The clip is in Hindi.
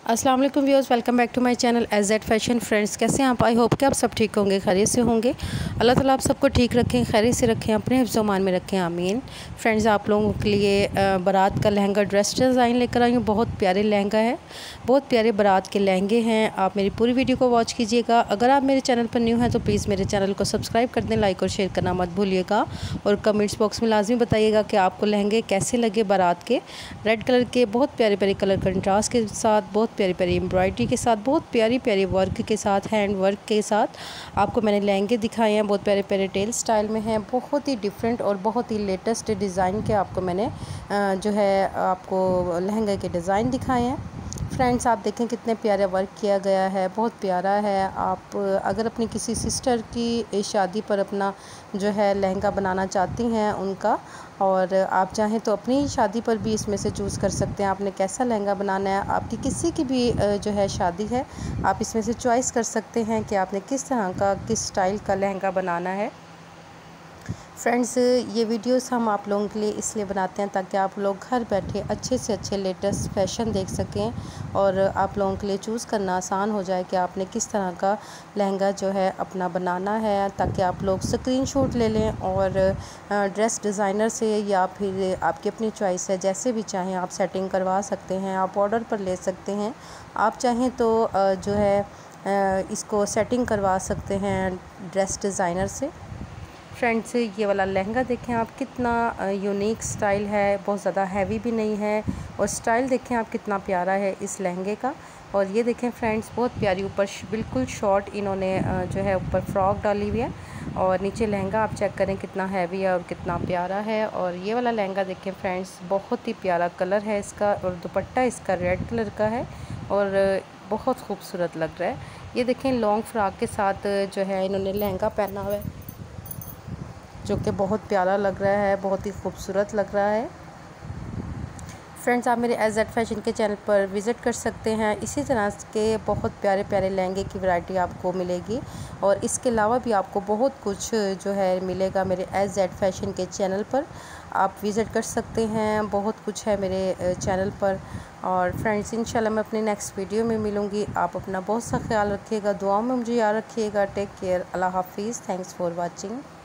अस्सलाम वालेकुम viewers, welcome back to my channel AZ fashion. Friends, कैसे हैं आप? आई होप कि आप सब ठीक होंगे, खैरियत से होंगे। अल्लाह ताला आप सबको ठीक रखें, खैरियत से रखें, अपने हिफ्ज़-ओ-मान में रखें, आमीन। फ्रेंड्स, आप लोगों के लिए बारात का लहंगा ड्रेस डिज़ाइन लेकर आई हूँ। बहुत प्यारे लहंगा है, बहुत प्यारे बारात के लहंगे हैं। आप मेरी पूरी वीडियो को वॉच कीजिएगा। अगर आप मेरे चैनल पर न्यू हैं तो प्लीज़ मेरे चैनल को सब्सक्राइब कर दें, लाइक और शेयर करना मत भूलिएगा। और कमेंट्स बॉक्स में लाजमी बताइएगा कि आपको लहंगे कैसे लगे बारात के। रेड कलर के बहुत प्यारे प्यारे कलर कंट्रास्ट के साथ, बहुत प्यारी प्यारी एम्ब्रॉयडरी के साथ, बहुत प्यारी प्यारी वर्क के साथ, हैंड वर्क के साथ आपको मैंने लहंगे दिखाए हैं। बहुत प्यारे प्यारे टेल स्टाइल में हैं, बहुत ही डिफरेंट और बहुत ही लेटेस्ट डिज़ाइन के आपको मैंने जो है आपको लहंगे के डिज़ाइन दिखाए हैं। फ्रेंड्स, आप देखें कितने प्यारे वर्क किया गया है, बहुत प्यारा है। आप अगर अपनी किसी सिस्टर की शादी पर अपना जो है लहंगा बनाना चाहती हैं उनका, और आप चाहें तो अपनी शादी पर भी इसमें से चूज़ कर सकते हैं आपने कैसा लहंगा बनाना है। आपकी किसी की भी जो है शादी है, आप इसमें से चॉइस कर सकते हैं कि आपने किस तरह का, किस स्टाइल का लहंगा बनाना है। फ्रेंड्स, ये वीडियोस हम आप लोगों के लिए इसलिए बनाते हैं ताकि आप लोग घर बैठे अच्छे से अच्छे लेटेस्ट फैशन देख सकें और आप लोगों के लिए चूज़ करना आसान हो जाए कि आपने किस तरह का लहंगा जो है अपना बनाना है, ताकि आप लोग स्क्रीनशॉट ले लें और ड्रेस डिज़ाइनर से या फिर आपकी अपनी चॉइस है, जैसे भी चाहें आप सेटिंग करवा सकते हैं, आप ऑर्डर पर ले सकते हैं। आप चाहें तो जो है इसको सेटिंग करवा सकते हैं ड्रेस डिज़ाइनर से। फ्रेंड्स, ये वाला लहंगा देखें आप, कितना यूनिक स्टाइल है, बहुत ज़्यादा हैवी भी नहीं है, और स्टाइल देखें आप कितना प्यारा है इस लहंगे का। और ये देखें फ्रेंड्स, बहुत प्यारी ऊपर बिल्कुल शॉर्ट इन्होंने जो है ऊपर फ्रॉक डाली हुई है, और नीचे लहंगा आप चेक करें कितना हैवी है और कितना प्यारा है। और ये वाला लहंगा देखें फ्रेंड्स, बहुत ही प्यारा कलर है इसका, और दुपट्टा इसका रेड कलर का है और बहुत खूबसूरत लग रहा है। ये देखें लॉन्ग फ्रॉक के साथ जो है इन्होंने लहंगा पहना हुआ है, जो कि बहुत प्यारा लग रहा है, बहुत ही खूबसूरत लग रहा है। फ्रेंड्स, आप मेरे एज़ेड फैशन के चैनल पर विज़िट कर सकते हैं। इसी तरह के बहुत प्यारे प्यारे लहंगे की वैरायटी आपको मिलेगी, और इसके अलावा भी आपको बहुत कुछ जो है मिलेगा मेरे एज़ेड फैशन के चैनल पर। आप विज़िट कर सकते हैं, बहुत कुछ है मेरे चैनल पर। और फ्रेंड्स, इंशाल्लाह मैं अपने नेक्स्ट वीडियो में मिलूँगी। आप अपना बहुत सा ख्याल रखिएगा, दुआओं में मुझे याद रखिएगा। टेक केयर, अल्लाह हाफिज़, थैंक्स फॉर वॉचिंग।